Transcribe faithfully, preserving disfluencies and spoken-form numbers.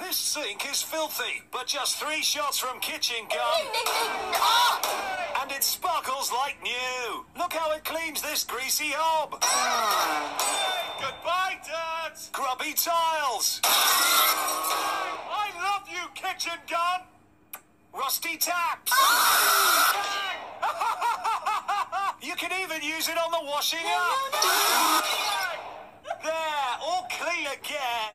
This sink is filthy, but just three shots from Kitchen Gun, and it sparkles like new. Look how it cleans this greasy hob. Goodbye, Dad. Grubby tiles. I love you, Kitchen Gun. Rusty taps. You can even use it on the washing up. There, all clean again.